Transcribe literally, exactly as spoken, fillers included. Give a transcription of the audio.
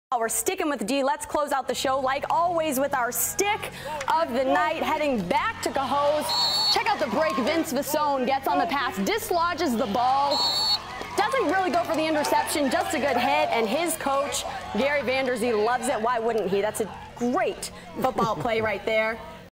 We're sticking with D. Let's close out the show like always with our stick of the night. Heading back to Cohoes. Check out the break Vince Vasone gets on the pass, dislodges the ball. Doesn't really go for the interception, just a good hit. And his coach, Gary Vanderzee, loves it. Why wouldn't he? That's a great football play right there.